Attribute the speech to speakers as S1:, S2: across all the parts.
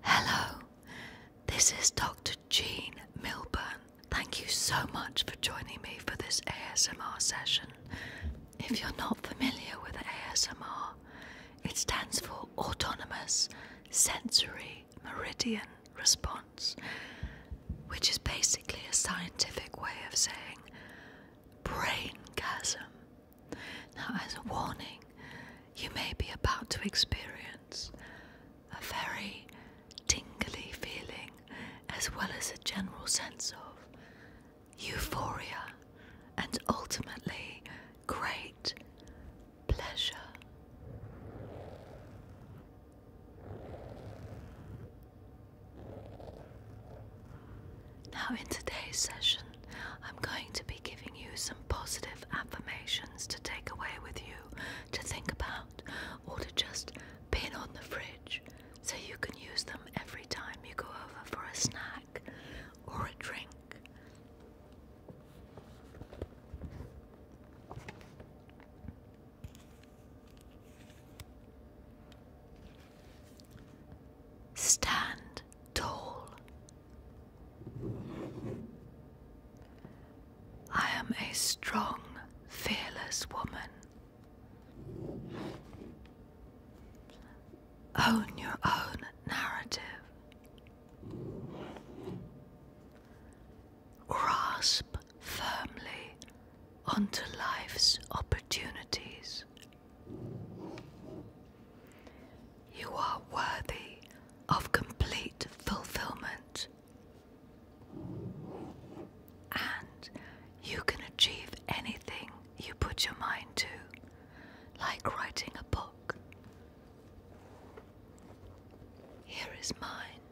S1: Hello, this is Dr. Jean Milburn. Thank you so much for joining me for this ASMR session. If you're not familiar with ASMR, it stands for Autonomous Sensory Meridian Response, which is basically a scientific way of saying braingasm. Now, as a warning, you may be about to experience a very tingly feeling as well as a general sense of euphoria and ultimately great pleasure. Now, in today's session, I'm going to be giving you some positive affirmations to take away with you, to think about, or to just pin on the fridge so you can use them every time you go over for a snack or a drink. Stand tall. I am a strong, fearless woman. Own your own narrative. Grasp firmly onto life's opportunities. You are worthy of complete fulfillment, and you can achieve anything you put your mind to, like writing a book. Here is mine.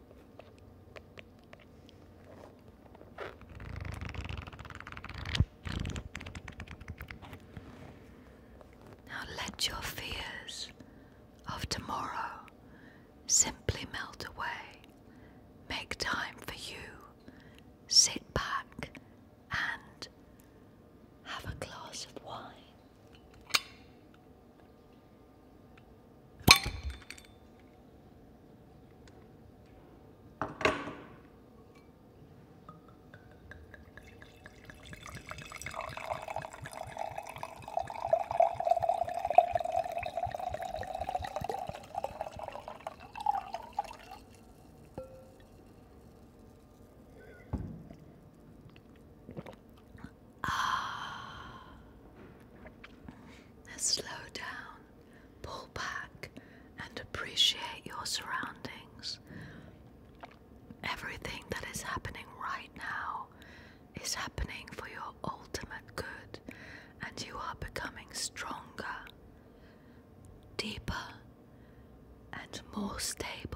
S1: Now let your fears of tomorrow simply melt away. Make time for you. Sit back and have a glass of wine. Slow down, pull back, and appreciate your surroundings. Everything that is happening right now is happening for your ultimate good, and you are becoming stronger, deeper, and more stable.